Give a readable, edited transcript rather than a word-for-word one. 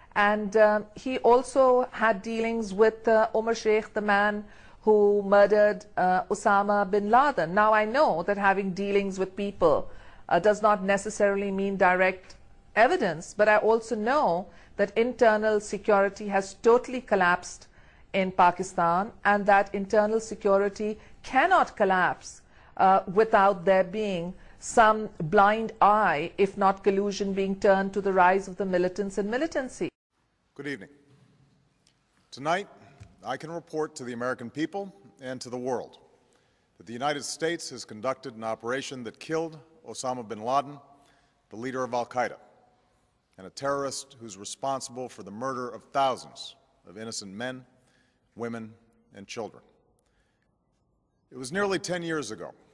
And he also had dealings with Omar Sheikh, the man who murdered Osama bin Laden. Now, I know that having dealings with people does not necessarily mean direct evidence, but I also know that internal security has totally collapsed in Pakistan, and that internal security cannot collapse without there being some blind eye, if not collusion, being turned to the rise of the militants and militancy. Good evening. Tonight, I can report to the American people and to the world that the United States has conducted an operation that killed Osama bin Laden, the leader of al-Qaeda, and a terrorist who's responsible for the murder of thousands of innocent men, women, and children. It was nearly 10 years ago